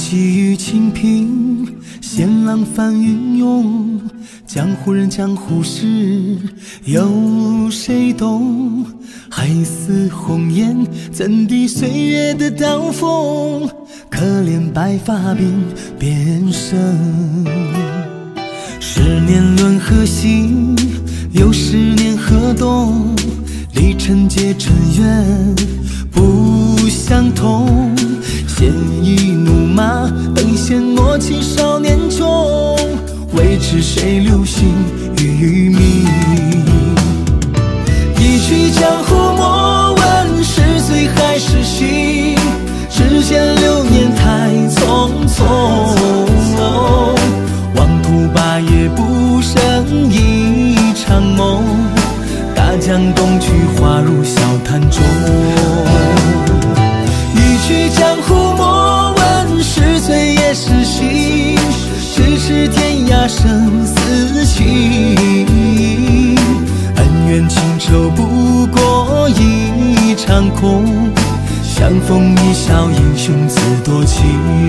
气宇清平，闲浪翻云涌，江湖人江湖事，有谁懂？海似红颜，怎敌岁月的刀锋？可怜白发鬓边生。10年轮河西，又10年河东，离尘皆尘缘，不相同。鲜衣怒马，等闲默契少年中，未知谁留心于民。一曲江湖莫问是醉还是醒，只见流年太匆匆。妄图霸业不胜一场梦，大江东去，化入笑谈中。一曲江湖莫问是醉也是醒，咫尺天涯生死情。恩怨情仇不过一场空，相逢一笑英雄自多情。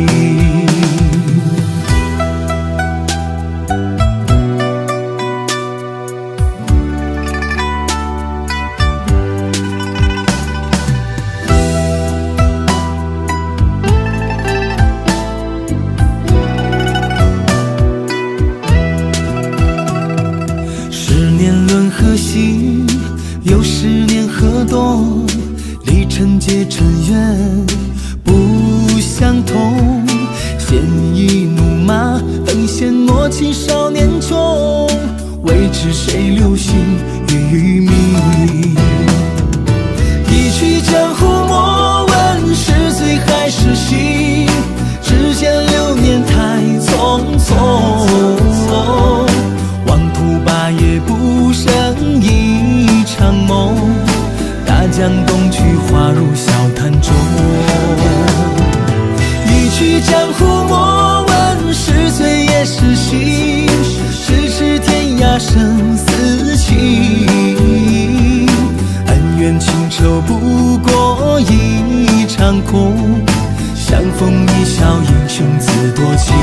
河西，又10年河东，离尘皆尘缘，不相同。鲜衣怒马，等闲默契少年中，未知谁留心于民。一曲江湖莫问是醉还是醒，只见流年太匆匆。妄图霸业不胜一场梦，大江东去，化入笑谈中。一曲江湖莫问是醉也是醒，咫尺天涯生死情。恩怨情仇不过一场空，相逢一笑英雄自多情。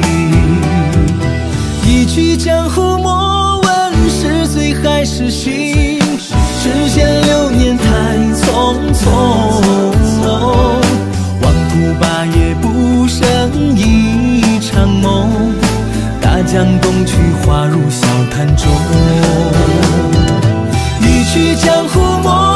一曲江湖莫问是醉还是醒，只见流年太匆匆。妄图霸业不胜一场梦，大江东去，化入笑谈中。一曲江湖莫